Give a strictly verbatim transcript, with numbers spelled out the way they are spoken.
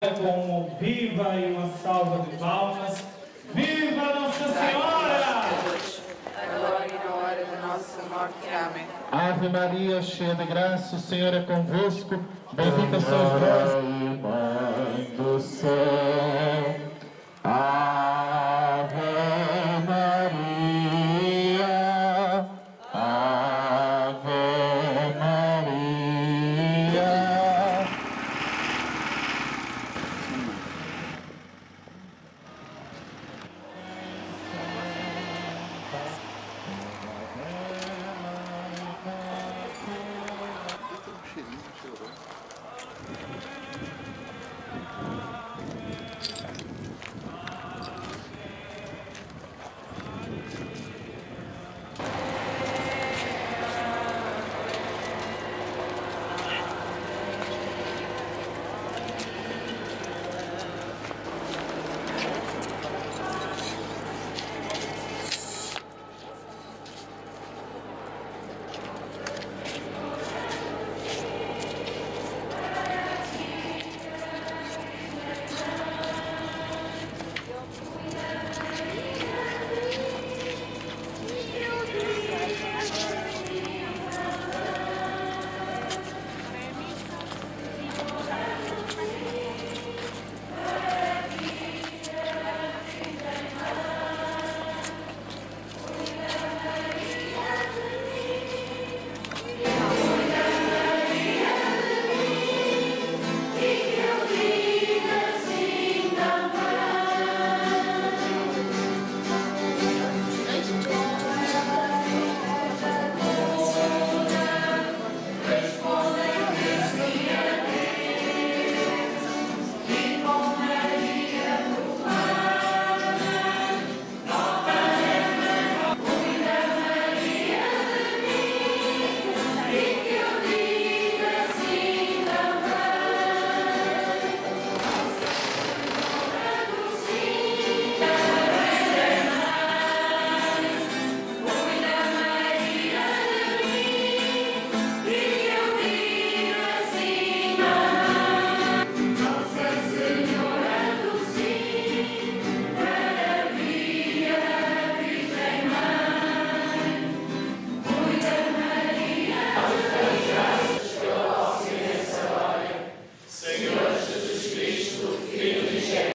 Com um viva e uma salva de palmas. Viva Nossa Senhora! Agora e na hora da nossa morte. Amém. Ave Maria, cheia de graça, o Senhor é convosco. Bendita sois vós.